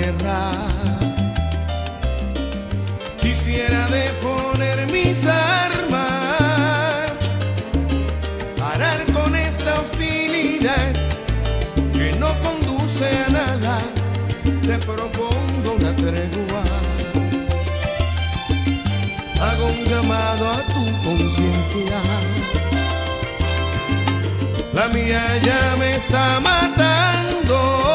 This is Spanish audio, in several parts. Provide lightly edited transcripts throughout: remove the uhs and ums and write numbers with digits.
guerra. Quisiera deponer mis armas, parar con esta hostilidad que no conduce a nada. Te propongo una tregua, hago un llamado a tu conciencia. La mía ya me está matando.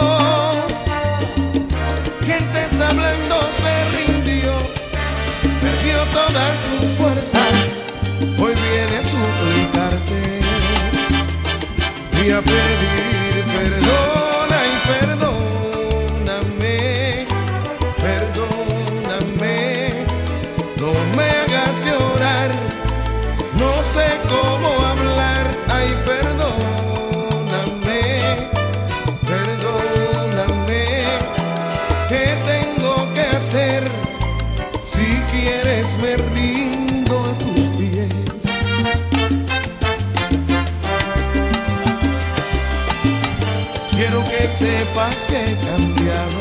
Quien te está hablando se rindió, perdió todas sus fuerzas. Hoy viene a suplicarte y a pedir perdona y perdóname, perdóname. No me hagas llorar, no sé cómo hablar. Ay, perdóname, perdóname. ¿Qué tengo que hacer? Si quieres me rindo a tus pies. Quiero que sepas que he cambiado,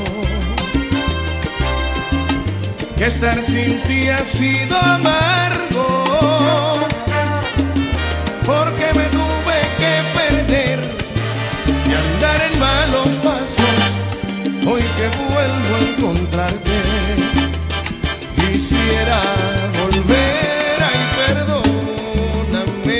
que estar sin ti ha sido amargo, porque me tuve que perder y andar en malos pasos. Hoy que vuelvo a encontrarte, quisiera volver. Ay, perdóname,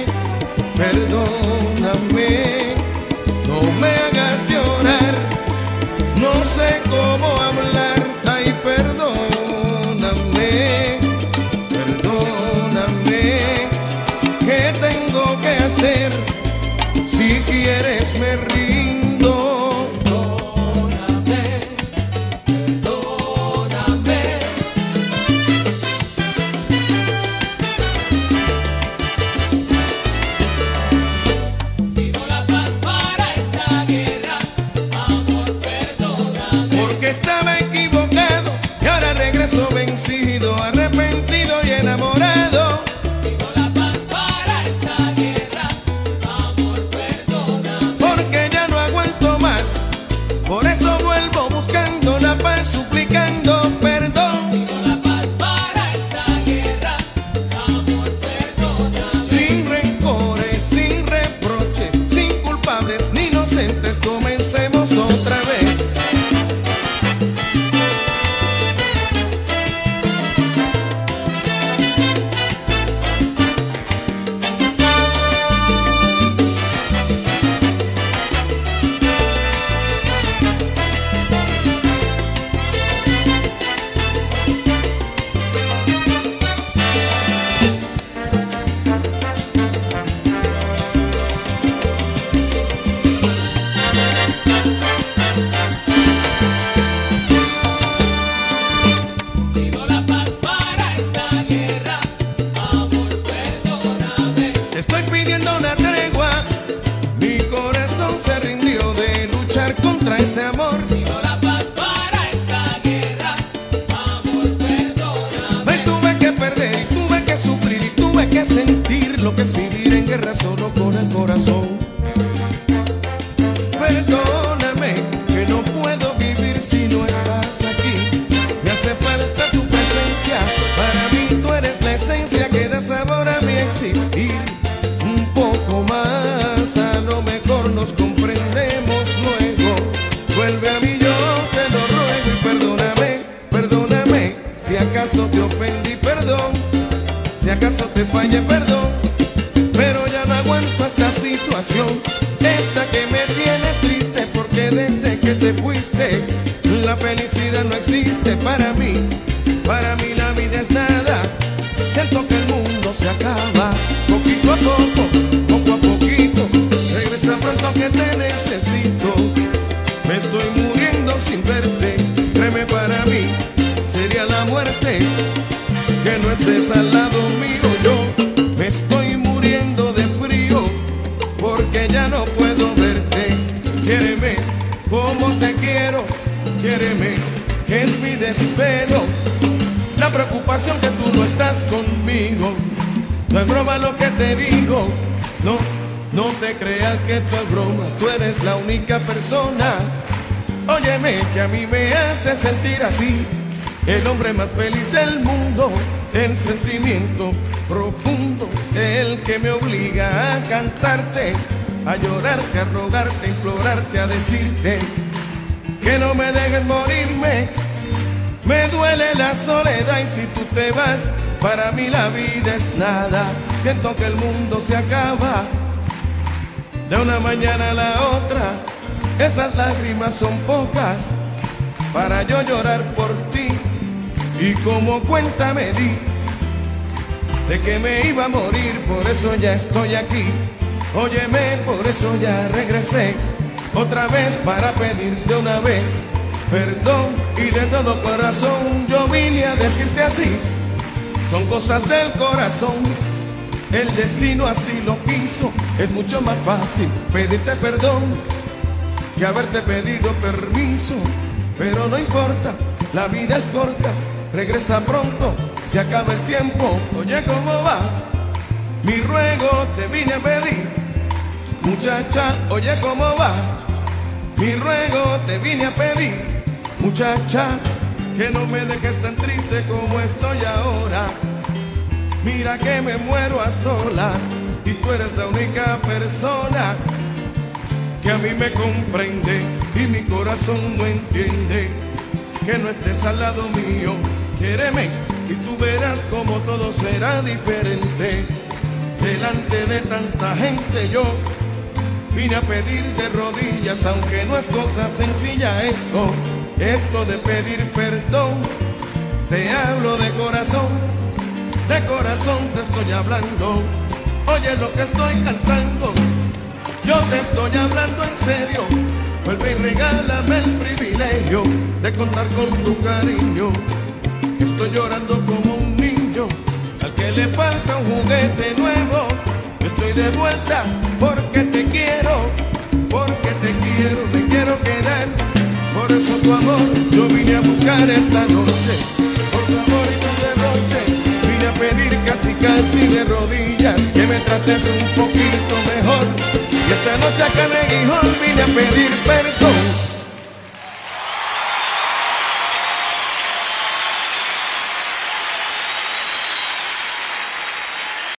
perdóname. No me hagas llorar, no sé cómo hablar. Ay, perdóname, perdóname. ¿Qué tengo que hacer? Si quieres me rindo. Perdóname, perdóname. Pido la paz para esta guerra, amor, perdóname. Porque estaba equivocado y ahora regreso vencido, arrepentido y enamorado. Pido la paz para esta guerra, amor, perdóname. Porque ya no aguanto más, por eso vuelvo buscando la paz, suplicando perdón. Pido la paz para esta guerra, amor, perdóname. Sin rencores, sin reproches, sin culpables ni inocentes, comencemos otra vez. Pido la paz para esta guerra, amor, perdóname. Estoy pidiendo una tregua, mi corazón se rindió de luchar contra ese amor. Pido la paz para esta guerra, amor, perdóname. Me tuve que perder y tuve que sufrir y tuve que sentir lo que es vivir en guerra solo con el corazón. Perdóname, que no puedo vivir si no estás aquí. Me hace falta tu presencia, para mí tú eres la esencia que da sabor a mi existir. Un poco más, a lo mejor nos comprendemos luego. Vuelve a mí, yo te lo ruego y perdóname, perdóname. Si acaso te ofendí, perdón. Si acaso te fallé, perdón. Pero ya no aguanto esta situación, esta que me tiene triste, porque desde que te fuiste la felicidad no existe para mí. Para mí la vida es nada, siento que el mundo se acaba. Poquito a poco, poco a poquito, regresa pronto que te necesito. Me estoy muriendo sin verte, créeme, para mí sería la muerte que no estés al lado mío. Yo me estoy muriendo de frío porque ya no puedo verte. Quiéreme como te quiero, quiéreme, que es mi desvelo. La preocupación que tú no estás conmigo, no es broma lo que te digo. No, no te creas que esto es broma, tú eres la única persona Óyeme, que a mí me hace sentir así, el hombre más feliz del mundo, el sentimiento profundo, el que me obliga a cantarte, a llorarte, a rogarte, a implorarte, a decirte que no me dejes morirme. Me duele la soledad y si tú te vas, para mí la vida es nada. Siento que el mundo se acaba de una mañana a la otra. Esas lágrimas son pocas para yo llorar por ti. Y como cuenta me di de que me iba a morir, por eso ya estoy aquí. Óyeme, por eso ya regresé otra vez para pedirte una vez perdón, y de todo corazón yo vine a decirte así. Son cosas del corazón, el destino así lo quiso. Es mucho más fácil pedirte perdón que haberte pedido permiso. Pero no importa, la vida es corta, regresa pronto, se acaba el tiempo. Oye, ¿cómo va? Mi ruego te vine a pedir, muchacha, oye, ¿cómo va? Mi ruego te vine a pedir, muchacha, que no me dejes tan triste como estoy ahora. Mira que me muero a solas y tú eres la única persona que a mí me comprende y mi corazón no entiende que no estés al lado mío. Quiéreme y tú verás como todo será diferente. Delante de tanta gente yo vine a pedir de rodillas, aunque no es cosa sencilla esto de pedir perdón. Te hablo de corazón te estoy hablando. Oye lo que estoy cantando, yo te estoy hablando en serio. Vuelve y regálame el privilegio de contar con tu cariño. Estoy llorando como un niño al que le falta un juguete nuevo. Estoy de vuelta porque te quiero, me quiero quedar. Por eso tu amor yo vine a buscar esta noche. Por tu amor y tu derroche vine a pedir casi de rodillas que me trates un poquito mejor. Y esta noche acá en el Guijón vine a pedir perdón.